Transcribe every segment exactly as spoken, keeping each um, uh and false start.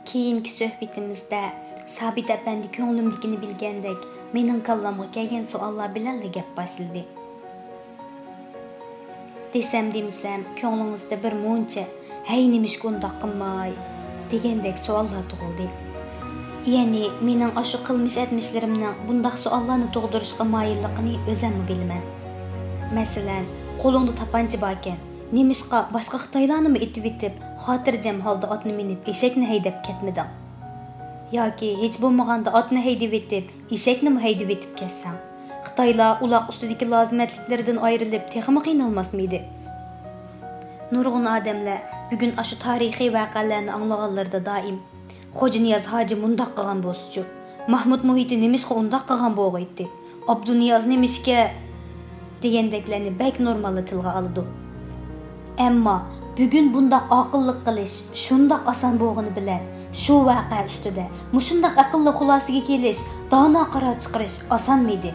Keyingi söhbetimizde Sabit Efendi ko'nglimdikini bilgandek, mening kallamga kelgan savollar bilan gap boshladi. Desem demisem, ko'nglingizda bir muncha, "Hey, nimishga undaq qilmay?" degandek savollar tug'ildi. Ya'ni mening ashu qilmish etmishlarimning bundaq savollarni tug'dirishga moyilligini o'zim bilaman. Masalan, qo'lingda tapancha bor ekan, nimishqa boshqa Xitoylarni etib etib, xotirjam holda otni minib, eshakni haydab ketmiding? Yoki hech bo'lmaganda otni haydab etib, eshakni haydab etib ketsang, Xitoylar uloq ustidagi lozimatliklaridan ayrilib, texmi qiynalmasmidi? Nurg'un odamlar bugun ashu tarixiy voqealarni anglaganlarda doim Xo'ja Niyoz hoji mundaq qilgan bo'lsa-chu, Mahmud Muhiti nimishqa undaq qilgan bo'lg'aydi, Abduniyoz nimishga degandeklarni bak normal tilga oldi. Ammo bugun bundaq aqlliq qilish shundaq oson bo'lg'ini bilan shu voqea ustida mushundaq aqlli xulosiga kelish, dono qaror chiqarish osonmidi?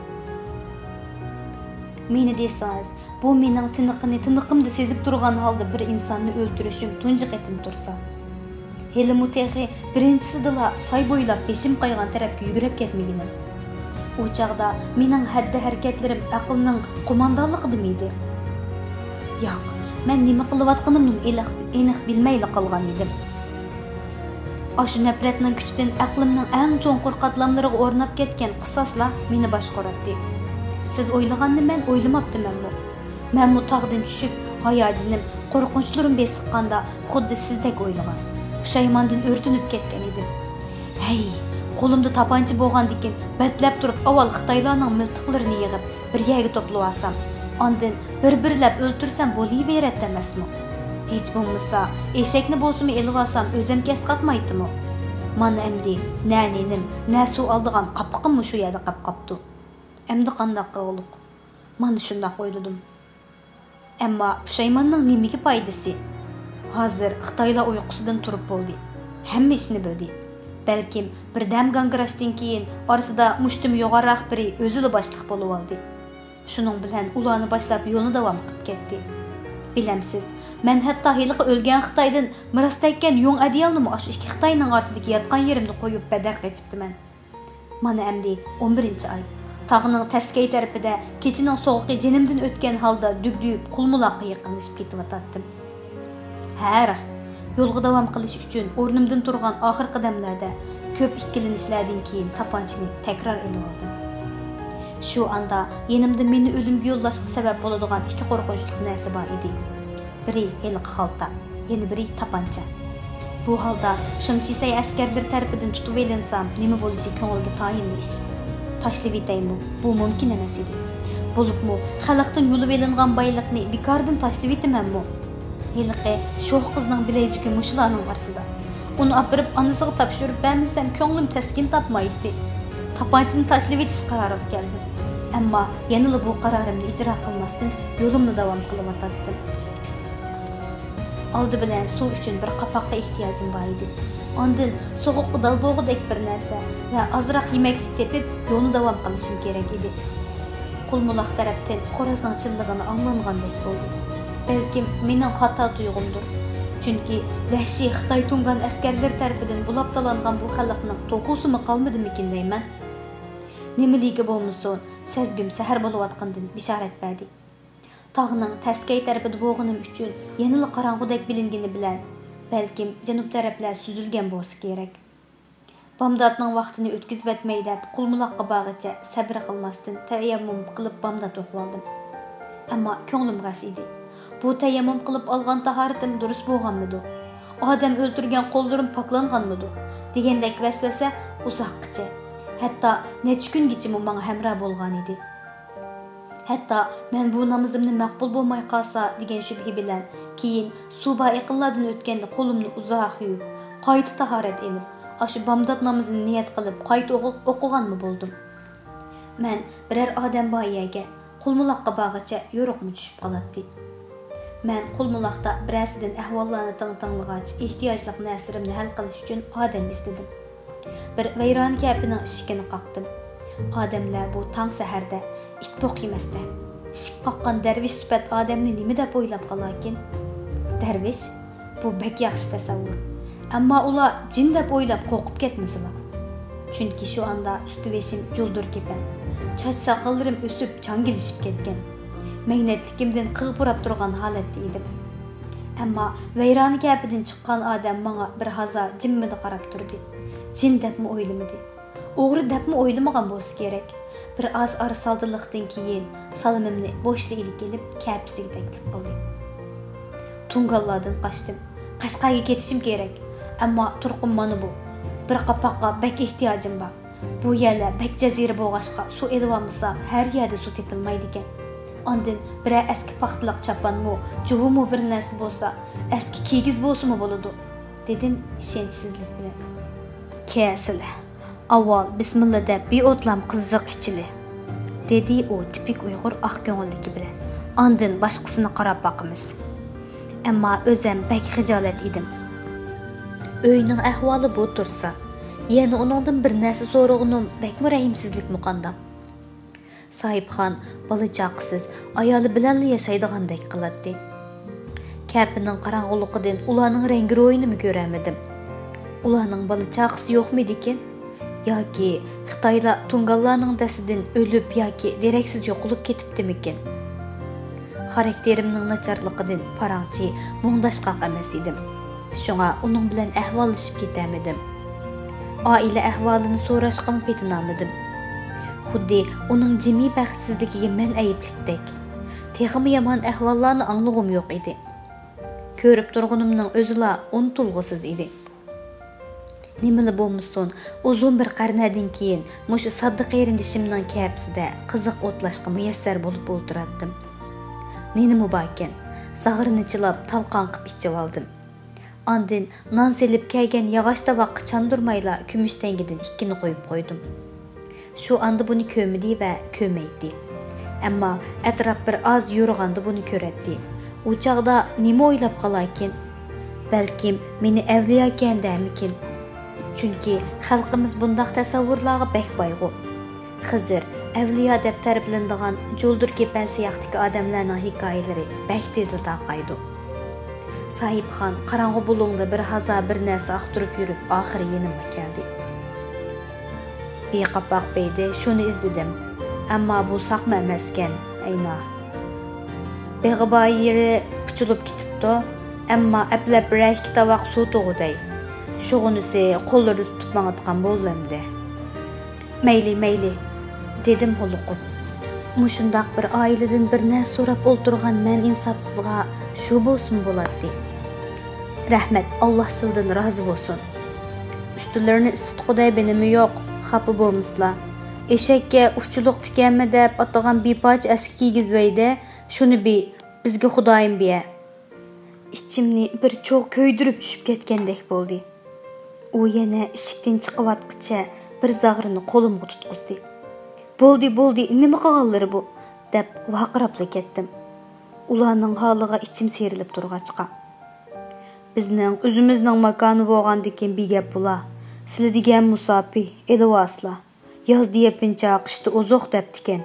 Meni desangiz, bu mening tiniqini tiniqimda sezib turgan holda bir insonni o'ldirishim tunji qatim tursa. Heli mutehi birinchisidala soy bo'ylab beshim qaygan tarafga yugurib ketmaginim. U chaqda mening haddi harakatlarim aqlning qo'mondonligidimi? Yo'q, men nima qilayotganimni aniq bilmayla qolgan edim. Ashu nafratning kuchidan aqlimning eng cho'nqur qatlamlariga o'rnab ketgan qisoslar meni boshqaradi. Siz o'ylaganni men o'ylamabdimanmi? Men bu tog'dan tushib, hayojinim, qo'rqinchlarim besiqqanda xuddi sizdek o'ylagan. Pushaymondan o'rtinib ketgan edim. Hey, qo'limda tapancha bo'lgandikin, batlab turib avval Xitoylarning miltiqlarini yig'ib, bir yerga to'plab olsam, ondan bir-birlab o'ltirsam bo'laveradi emasmi? Hech bo'lmasa, eshakni bo'lsimi elib olsam, o'zim kes qatmaydimi? Mana endi naninim, nasu oldigan qapqim shu yerda qap qapti. Endi qandaq qilib? Mana shunday o'yladim. Ammo pushaymonning nimaga foydasi? Hozir Xitoylar uyqusidan turib bo'ldi. Hamma ishni bildi. Balkim bir dam gangrashdan keyin orasida mushtim yo'g'aroq biri o'zini boshliq bo'lib oldi. Shuning bilan ularni boshlab yo'lni davom qilib ketdi. Bilamsiz, men hatto hiliqi o'lgan Xitoydan mirosdaykan yo'ng adiyalni shu ikki Xitoyning orasidagi yotgan yerimni qo'yib badar qechibdiman. Mana endi o'n birinchi oy. Tog'ning taskay tarafida kechining sovuqi jinimdan o'tgan holda dugduyib qulmuloqqa yaqinlashib ketib Ha, rost. Yo'lga davom qilish uchun o'rnimdan turgan oxir qadamlarda ko'p ikkilanishlardan keyin tapanchani takror elib oldim. Shu anda yenimda meni o'limga yo'llashga sabab bo'ladigan ikki qo'rqinchli narsa bor edi. Biri heliq xalta, yana biri tapancha. Bu holda Shingshisay askarlar tarafidan tutib elinsam, nima bo'lishi ko'ngilga tayinli ish. Tashlab etaymi? Bu mumkin emas edi. Bo'libmi, xalqdan yo'lib elingan boylikni bekordan tashlab etamanmi? Heliqi sho'x qizning bilayzuki mushlarning orasida. Uni opirib onasiga topshirib bermasam ko'nglim taskin topmaydi. Tapanchani tashlab etish qaroriga keldim. Ammo yana bu qarorimni ijro qilmasdan yo'limni davom qilib o'tdim. Oldi bilan suv uchun bir qapoqqa ehtiyojim bor edi. Ondan so'g'uq dalbog'idek bir narsa va ozroq yemaklik tepib yo'lni davom qilishim kerak edi. Qulmuloq tarafdan xo'rozning chillig'ini anglangandek bo'ldi. Balkim mening xato tuyg'umdir. Chunki vahshiy Xitoy tungan askarlar tarafidan bulab talangan bu xalqning to'g'usimi qolmadimikin deyman. Nimaligi bo'lmasin, sezgim sahar bo'layotgandan bishorat berdi. Tog'ning taskay tarafida bo'lganim uchun yanada qorong'udek bilingani bilan balkim janub taraflar suzilgan bo'lsa kerak. Bomdodning vaqtini o'tkazib o'tmay deb qulmuloqqa bog'icha sabr qilmasdan tayammum qilib bomdod o'qib oldim. Ammo ko'nglim g'ash edi. Bu tayammum qilib olgan tahoratim durust bo'lganmidi? Odam o'ldirgan qo'llarim poklanganmidi? degandek vasvasa uzoqcha, hatto necha kungacha menga hamroh bo'lgan edi. Hatto men bu namozimni maqbul bo'lmay qolsa degan shubha bilan keyin suba yaqinlardan o'tganda qo'limni uzoq yuvib, qayta tahorat elib, ashu bomdod namozini niyat qilib qayta o'qiganmi bo'ldim. Men biror odam boyaga qulmuloqqa bog'icha yo'riqmi tushib qoladi. Men qulmuloqda birasidan ahvollarni tang-tanglag'ach, ehtiyojli narsalarni hal qilish uchun odam istadim. Bir vayron kapining eshigini qoqdim. Odamlar bu tong saharda it poq yemasda. Eshik qoqqan darvish sifat odamni nima deb o'ylab qolarkin? Darvish bu bek yaxshi tasavvur. Ammo ular jin deb o'ylab qo'rqib ketmaslar. Chunki shu anda üstü beşim juldur kepen. Çaç saqallarim o'sib, changilishib ketgan. Magnetlikimdan qig'burab turgan holatda edim. Ammo vayroni gapidan chiqqan odam menga bir haza jimmidi qarab turdi. Jin debmi o'ylamadi. O'g'ri debmi o'ylamagan bo'lsa kerak. Bir az arsaldilikdan keyin salimimni bo'shli ilib kelib, kapisiga taklif qildi. Tungallardan qochdim. Qashqarga ketishim kerak. Ammo turqum mana bu. Bir qapaqqa bek ehtiyojim bor. Bu yerlar bek jazira bo'lg'ashqa suv elib olmasa, har yerda suv tepilmaydi ekan. Ondan bir eski paxtliq chapanmi, juvumu bir narsa bo'lsa, eski kigiz bo'lsa-mu bo'ladi, dedim ishonchsizlik bilan. Kesile. Avval bismillah deb bir o'tlam qiziq ichili, dedi u tipik Uyg'ur oq ko'ngilligi bilan. Ondan boshqasini qarab boqamiz. Ammo o'zim bek xijolat edim. Uyning ahvoli bu tursa, yana uningdan bir narsa so'rag'anim bekmi rahimsizlik muqanda. Sahibxon balachaqsiz ayoli bilan yashaydigandek qiladi. Kapining qorong'uligidan ularning rangi ro'yini ko'ramadim. Ularning balachaqsi yo'qmi ekan? Yoki Xitoylar tungallarning dasidan o'lib yoki deraksiz yo'qolib ketibdimikin? Xarakterimning nacharligidan parangchi mungdashqaq emas edim. Shunga uning bilan ahvollashib ketamadim. Oila ahvolini so'rashga petinamadim. Xuddi uning jimi baxtsizligiga men ayiblikdek. Texmi yomon ahvollarni anglag'im yo'q edi. Ko'rib turganimning o'zila unutulg'isiz edi. Nimali bo'lmasin, uzun bir qarnadan keyin mushu saddiq erindishimning kapsida qiziq o'tlashga muyassar bo'lib o'tiratdim. Nenimi barkan, sag'irini chilab talqon qilib ichib oldim. Ondan non selib kelgan yog'och tovoqqa chandurmayla kumush tangidan ikkini qo'yib qo'ydim. Shu anda buni ko'midi va ko'maydi. Ammo atrof bir oz yurg'anda buni ko'ratdi. U chaqda nima o'ylab qolarkin? Balkim meni avliyo ekandamikin. Chunki xalqimiz bundaq tasavvurlarga bek boyg'u. Xizr, avliyo deb ta'riflanadigan juldur kepan siyaqdagi odamlarning hikoyalari bek tezli taqaydi. Sahibxon qorong'u bulungda bir haza bir narsa aqtirib yurib, oxiri yenimga keldi. Bir qapoq beydi, shuni izledim. Ammo bu saqma emaskan, ayna. Beg'iboyiri puchulib ketibdi, ammo aplab bir ikki tovoq suv tug'uday. Shug'unisi qo'llarida tutib mang'atgan bo'ldimdi. Mayli, mayli, dedim huluqib. Mushundaq bir oiladan bir narsa so'rab o'ltirgan men insofsizga shu bo'lsin bo'ladi. Rahmat, Alloh sizdan rozi bo'lsin. Ustilarini isitquday benimi yo'q, xafa bo'lmaslar. Eshakka uchiluq tikanma deb atagan bipoch eski kiygizvayda, shuni bi bizga Xudoyim biya. Ichimni bir cho'g' ko'ydirib tushib ketgandek bo'ldi. U yana eshikdan chiqayotqicha bir zag'rini qo'limga tutqizdi. Bo'ldi, bo'ldi, nima qilganlari bu? deb vaqirabla ketdim. Ularning holiga ichim serilib turg'achqa. Bizning o'zimizning makoni bo'lgandikin bir gap bular. Sizlar degan musofi, elvasla. Yoz deyapincha qishda uzoq debdikan.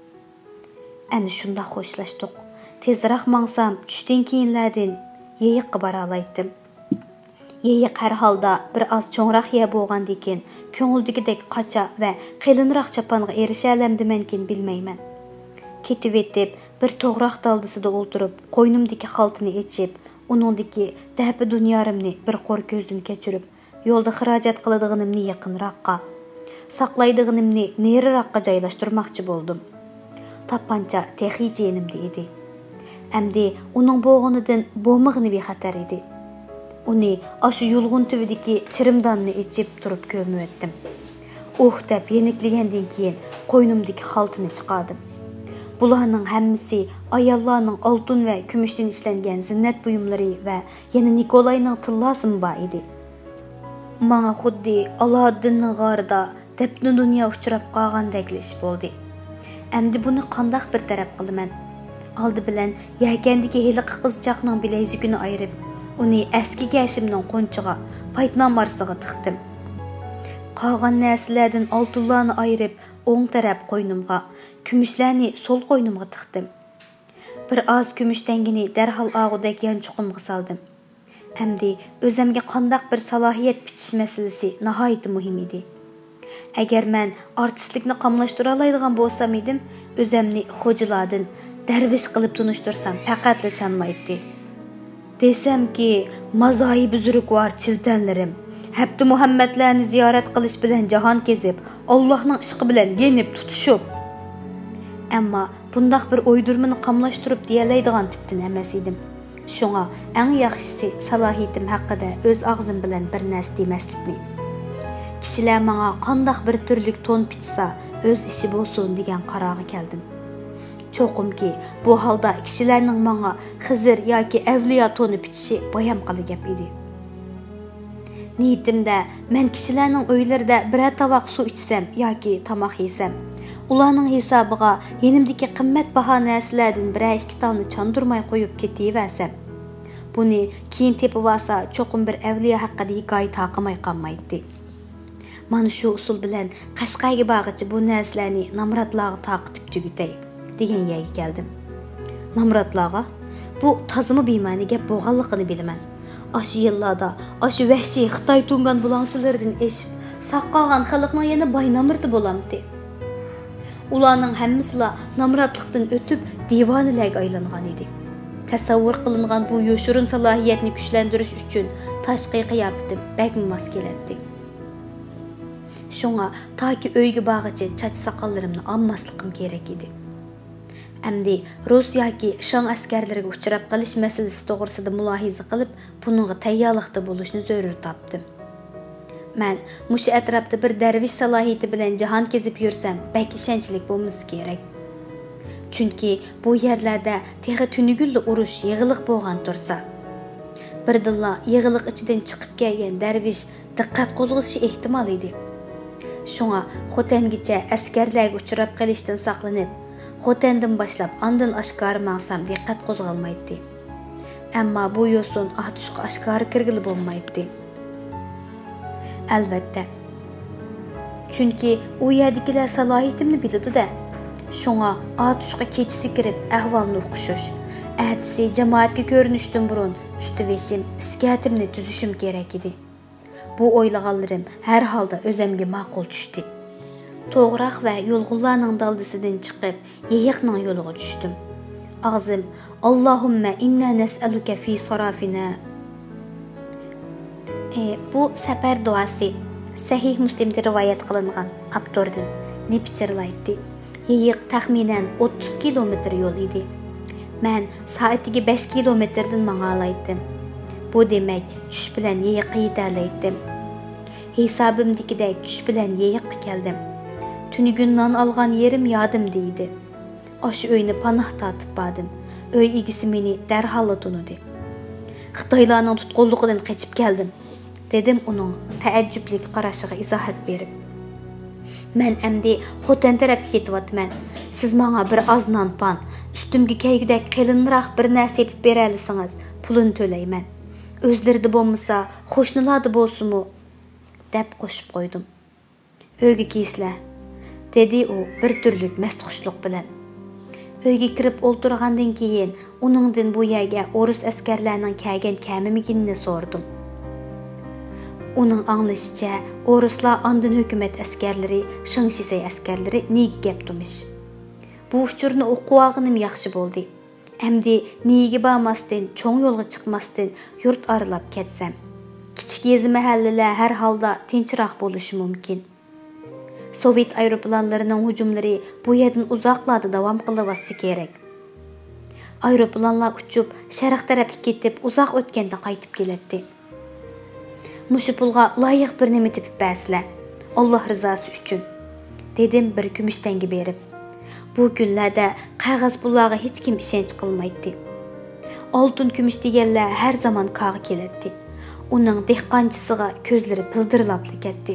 Ana shunda xo'shlashdik. Tezroq mangsam, tushdan keyinlardan yeyiqqa bora olaydim. Yeyiq har holda bir oz cho'ngroq yer bo'lgandikin, ko'ngildagidek qacha va qilinroq chapanga erisha olamdimankin bilmayman. Ketib etib, bir to'g'roq daldisida o'ltirib, qo'ynimdagi xaltini echib, uningdagi dabi dunyorimni bir qo'r ko'zdan kechirib, yo'lda xarajat qiladiganimni yaqinroqqa, saqlaydiganimni neriroqqa joylashtirmoqchi bo'ldim. Tapancha texici yenimde edi. Әмде uning bo'g'inidan bo'lmag'ini bexatar edi. Uni ashu yulg'un tüvidiki chirimdonni ichib turib ko'rmay etdim. Uh deb yenikligandan keyin qo'ynimdagi xaltini chiqardim. Bularning hammasi ayollarning oltin va kumushdan ishlangan zinnat buyumlari va yana Nikolayning tillasimi bor edi. Menga xuddi Alloddinning g'orida debni dunyo uchrab qolgandek ish bo'ldi. Әмді buni qandaq bir taraf qilaman. Aldı bilan yakandagi heliqi qizchaqning bilezigini ayirib, uni eski gashimning qo'nchiga, paytman marsiga tiqdim. Qolgan narsalardan oltinlarni ayirib, o'ng taraf qo'ynimga, kumushlarni so'l qo'ynimga tiqdim. Bir oz kumush tangini darhol og'udek yanchuqimga soldim. Әмді өзімге қандақ бір салахиет бітіш мәселесі нахайты мұхим еді. Әгер мен артистлікні қамлаштыра алайдыған болсам едім, өзімні хожыладын, дәрвиш қылып тұныштырсам пәқәтлі чанмайды. Desem ki, mazayı büzürük var çiltenlerim. Hepti Muhammedlerini ziyaret kılış bilen cahan kezip, Allah'ın ışkı bilen yenip tutuşup. Ama bundaq bir oydurmunu qamlaştırıp diyeleydiğen tiptin emesiydim. Şuna en yaxşısı salahiyetim haqqıda öz ağzım bilen bir nəs demeslikni. Kişiler bana qandaq bir türlük ton pitsa öz işi bolsun degen qarağı keldim. Çoxum ki, bu halda kişilərinin bana Xızır yoki Əvliya tonu pitişi bayam qalı gap idi. Niyetimdə, mən kişilərinin öylərdə birə tavaq su içsəm yoki tamaq yesəm, ularning hesabıga yenimdeki qimmat baho narsalardan birə ikki tonni çandırmay qoyub ketiversəm, buni keyin tepib olsa çoxum bir Əvliya haqqida hikoya taqimay qolmaydi. Mana shu usul bilan Qashqayga bag'ıcı bu narsalarni namratlarga taqitib tugutay degan yerga keldim. Namratlarga bu tazımı beymani gap bo'lganligini bilaman. Aşı yillarda, aşı vahşiy Xitoy tungan bulangchilardan eshib, saqqagan xalqning yana boy namrati bo'lamdi. Ularning hammasila namratlikdan o'tib divonilarga aylangan edi. Tasavvur qilingan bu yoshurun salohiyatni kuchlantirish uchun tashqi qiyofatim bakmi mos keladi. Şuna taki öyge bağıcı çaç sakallarımni almaslıqım gerek idi. Әмді Rusiyaki Şan askerleriga uçurab qalish masalasi to'g'risida mulohiza qilib, buningga tayyorlikda bo'lishni zarur topdim. Men mushu atrofda bir darvish salohiyati bilan jahon kezib yursam, bak ishonchlik bo'lmasi kerak. Chunki bu yerlarda texi tunigulli urush yig'iliq bo'lgan tursa, birdilla yig'iliq ichidan chiqib kelgan darvish diqqat qo'zg'ashi ehtimol edi. Şuna Xotangacha askarlarga uchrab qolishdan saqlanib, Xotandan boshlab andin oshkora mangsam diqqat qo'zg'almaydi. Ammo bu yo'sin atushqa oshkora kirgili bo'lmaydi. Albatta. Chunki u yerdagilar salohiyatimni biladi-da. Şuna atushqa kechisi kirib ahvolni o'qishish, atisi jamoatga ko'rinishdan burun ustiveshim, iskatimni tuzishim kerak edi. Bu o'ylag'anlarim har holda o'zimga ma'qul tushdi. To'g'roq va yo'lg'unlarning daldisidan chiqib, yeyiqning yo'liga tushdim. Og'zim Allohumma inna nas'aluka fi sarafina. E, bu safar duosi Sahih Muslimda rivoyat qilingan avtordan nepichirlaydi. Yeyiq taxminan o'ttiz kilometr yo'l edi. Men soatiga besh kilometrdan mang'alaydim. Bu demek tush bilan yeyiqqa yetalaydim. Hesabimdagidek tush bilan yeyiqqa keldim. Tunigundan algan yerim yadım deydi. Aşı öyni panah tatib badım. Öy egisi meni dərhal tunudu. Xitoylarning tutqunluğundan qaçıb keldim, dedim onun təəccüblik qarashiga izohat berib. Men əmdi Xotan tarafga ketyapman. Siz menga bir az non pan, ustimga keygidek qilinroq bir narsa yepib beralisingiz, pulini to'layman. Özlerdi bo'lmasa, qo'shnilarda bo'lsinmi, deb qo'shib qo'ydim. Uyga keysizlar, dedi u bir turlik mastxushlik bilan. Uyga kirib o'ltirgandan keyin uningdan bu yerga o'rus askarlarining kelgan kamimiginni so'rdim. Uning anglashicha, o'ruslar andin hukumat askarlari, Shingshisay askarlari nega gap tumish. Bu uchurni o'qib yaxshi bo'ldi. Әмді neygi bağmasdan, çoğ yolga çıkmasdan yurt arılap ketsem. Kichik yezi mahalleler her halda tinchroq bo'lishi mumkin. Sovet aeroplanlarının hücumları bu yerden uzaklarda davam qılıbası kerak. Aeroplanlar uçup, şarq tarafga ketib, uzaq o'tganda qaytib keladi. Mushu pulga loyiq bir nima tepib bersizlar. Allah rızası uchun, dedim bir kumush tanga berib. Bu günlerde qog'oz pullarga hech kim ishonch qilmaydi. Oltin kumush deganlar har zaman qog'i keladi. Uning dehqonchisiga ko'zlari pildirlab ketdi.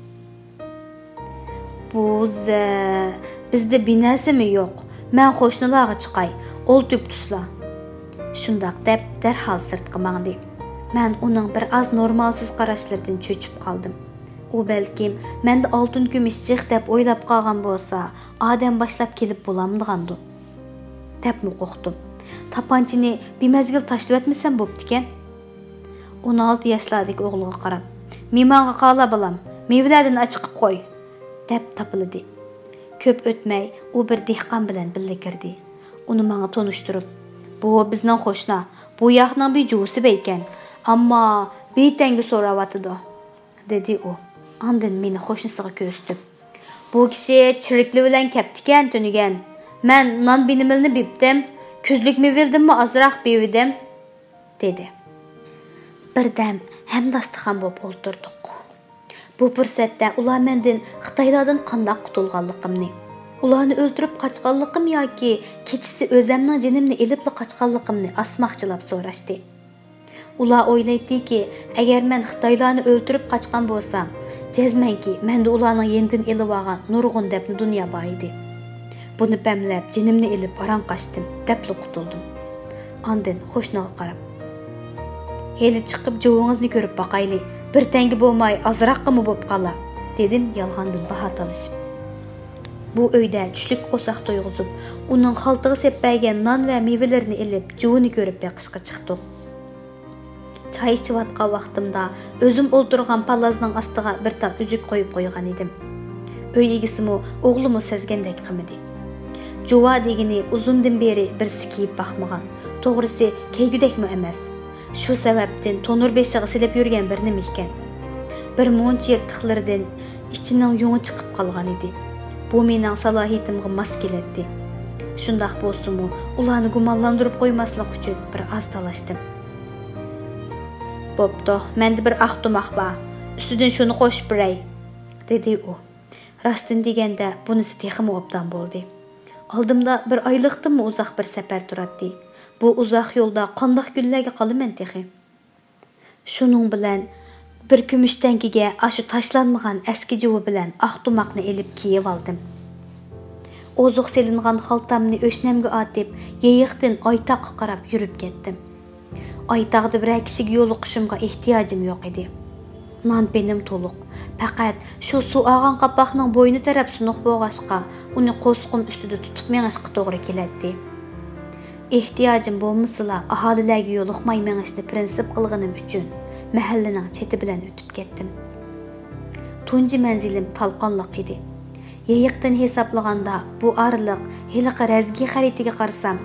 Bu bizda binasimi yo'q? Men qo'shnilarga chiqay, oltib tusla. Shundaq deb darhol sirtqa mangdi. Men uning bir az normalsiz qarashlaridan cho'chib qoldim. U balkim menda oltin kumush jiq deb o'ylab qolgan bo'lsa, odam boshlab kelib bo'lamdigandu. Deb qo'rqdim. Tapanchini bemazgil tashlab etmasam bo'pti ekan. o'n olti yoshlardagi o'g'liga qarab, "Mehmonga qala balam, mevlardan achiqib qo'y", deb tapildi. Ko'p o'tmay u bir dehqon bilan birga kirdi. Uni menga tonishtirib, "Bu bizning qo'shna, bu yoqning bir jo'si ekan, ammo beytanga so'rayotidi", dedi u. Ondan meni qo'shnisiga ko'rsatib, "Bu kishi chirikli bilan kaptikan tunigan. Men non binimilni bipdim, kuzlik mevildimmi azroq bevidim", dedi. Birdam hamdastixon bo'lib o'ltirdik. Bu fursatda ular mendan Xitoylardan qanday qutulganligimni, ularni o'ltirib qochganligim yoki kechisi o'zimning jinimni elibli qochganligimni asmoqchilab so'rashdi. Ular o'ylaydiki, agar men Xitoylarni o'ltirib qochgan bo'lsam, jazmanki menda ularning yendan elib olgan nurg'un debni dunyo bor edi. Buni pamlab jinimni elib aran qochdim, deb qutuldim. Ondan qo'shniga qarab, "Heli chiqib jovingizni ko'rib boqayli, bir tangi bo'lmay azroqmi bo'lib qola", dedim yolg'ondan baho talishib. Bu uyda tushlik qo'saq to'yg'izib, uning xaltiga seppagan non va mevalarini elib, juvini ko'rib beqishga chiqdik. Çay içivatqan vaqtimda o'zim o'ltirgan palazning ostiga bir tal uzuk qo'yib qo'ygan edim. Uy egisimi o'g'limi sezgandek qilmadi. Juva degini uzundan beri bir sikiyib baxmagan. To'g'risi keygudekmi emas. Shu sababdan tonur beshiga silib yurgan bir nima ekan. Bir munch yirtiqlaridan ichining yungi chiqib qolgan edi. Bu mening salohiyatimga mos keladi. Shundaq bo'lsa-mu, ularni gumonlantirib qo'ymaslik uchun bir oz talashdim. "Bo'pti, menda bir aqtumoq bor. Ustidan shuni qo'shib beray", dedi u. Rostini deganda bunisi texmi obdan bo'ldi. Oldimda bir oyliqdimi uzoq bir safar turadi. Bu uzoq yo'lda qandoq kunlarga qolaman texi. Shuning bilan bir kumush tankiga ashu tashlanmagan eski juvi bilan aqtumoqni elib kiyib oldim. Ozuq selingan xaltamni o'shnamga otib, yeyiqdan oytoqqa qarab yurib ketdim. Oytaqda bir kishiga yo'liqishimga ehtiyojim yo'q edi. Non benim to'liq. Faqat shu suv og'an qapoqning bo'yni taraf sunuq bo'lg'ashqa, uni qo'sqim ustida tutib mengishga to'g'ri keladi. Ehtiyojim bo'lmasa, aholilarga yo'liqmay mengishni prinsip qilganim uchun mahallaning cheti bilan o'tib ketdim. Tunji manzilim talqonliq edi. Yeyiqdan hisoblaganda bu orliq hiliqi razgi xaritiga qarsam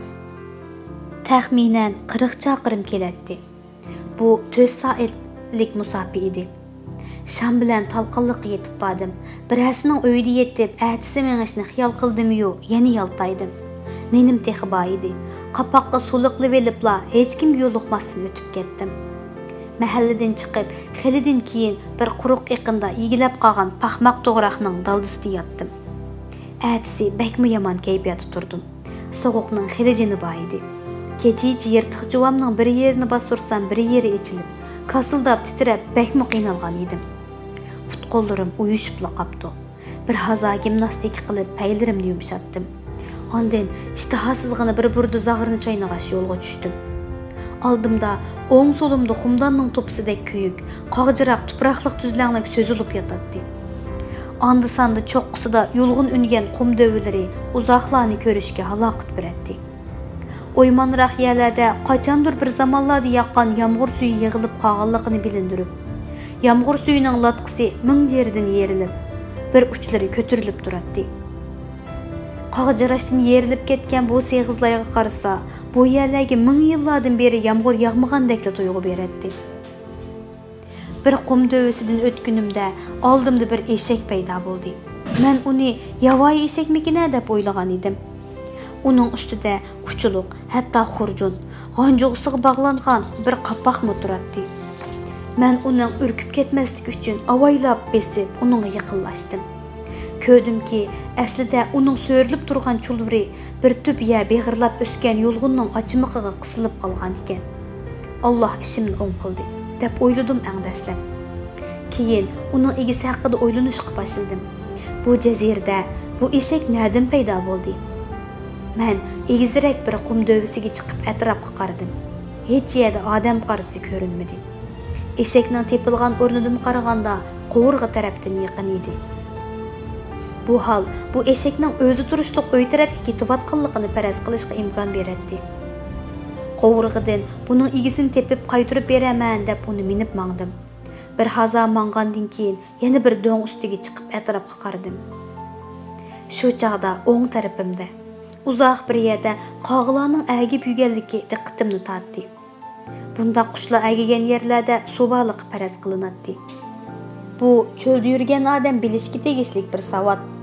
taxminan qirq chaqirim keladi. Bu to'rt soatlik musofa edi. Sham bilan talqinliq yetib bordim. Birasining uyida yetib, atisi mengishni xiyol qildim-yu, yana yaltaydim. Nenim texi bor edi. Qapoqqa suluqlib elibla hech kimga yo'liqmasdan o'tib ketdim. Mahalladan chiqib, xilidan keyin bir quruq yaqinda yigilab qolgan paxmoq to'g'raqning daldisida yotdim. Atisi bakmi yomon kayfiyatda turdim. So'g'uqning xilijini bor edi. Kechichi yirtiq juvamning bir yerini bosursam, bir yeri ichilib, kasildab titrab bakmi qiynalgan edim. Put-qo'llarim uyushib qolibdi. Bir hazo gimnastik qilib paylarimni yumshatdim. Ondan ishtihasizgina bir burda zag'irni chaynag'ash yo'lga tushdim. Oldimda o'ng so'limda xumdanning to'pisidek kuyuk, qog'jiroq tuproqliq tuzlanlik so'zilib yotadi. Anda sanda cho'qqisida yulg'un ungan qum dövilari uzoqlarni ko'rishga halaqat beradi. Oymanroq yerlarda qachondir bir zamonlarda yoqqan yomg'ir suvi yig'ilib qolganligini bilindirib, yomg'ir suvining latqisi ming yerdan yerilib, bir uchlari ko'tarilib turadi. Qog'jirashdan yerilib ketgan bu seg'izlarga qarasa, bu yerlarga ming yillardan beri yomg'ir yog'magandekla tuyg'u beradi. Bir qum dövisidan o'tgunimda oldimda bir eshak paydo bo'ldi. Men uni yavoyi eshakmikina deb o'ylagan edim. Uning ustida kuchuluq, hatto xurjun, g'onjug'siga bog'langan bir qapoqmi turadi. Men uning urkib ketmaslik uchun avaylab besib uningga yaqinlashdim. Ko'rdimki, aslida uning so'rilib turgan chulvuri bir tub ya beg'irlab o'sgan yulg'unning ochimiqiga qisilib qolgan ekan. Alloh ishimni o'ng qildi deb o'yladim angdaslab. Keyin uning egisi haqida o'ylanishga boshladim. Bu jazirada bu eshak nerdan paydo bo'ldi? Men egizrak bir qum dövisiga chiqib atrofga qaradim. Hech yerda odam qarisi ko'rinmadi. Eshakning tepilgan o'rnidan qaraganda qovurg'a tarafdan yaqin edi. Bu hol bu eshakning o'zi turishliq uy tarafga ketayotganligini faraz qilishga imkon beradi. Qovurğıdan bunun igisini tepip qaytırıp berəmən dep onu minip mаңдым. Bir haza mаңганdan keyin yana bir doň üstüge chiqib atrapga qaradım. Şu çağda oң tarafımda uzaq bir yerdə qağılarning əgib yügenligi diqqatimni tortdi. Bunda qushlar əgigen yerlərdə sobalıqı paraz qilinatdi. Bu çöldə yurgan odam bilishga tegishlik bir savat.